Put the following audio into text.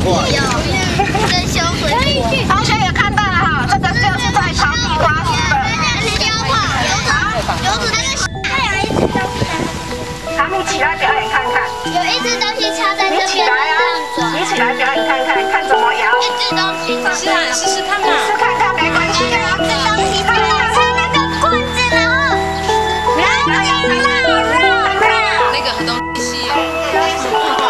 有跟修水果。 同学也看到了哈，这个就是在草地发生的。 有子它有一只东西。 好，你起来表演看看。 有一只东西插在这边。 你起来啊！你起来表演看看，看怎么摇。 一只东西插在。 是啊，试试看嘛。 试看看没关系啊。 这东西插那个棍子，然后绕。 那个很东西。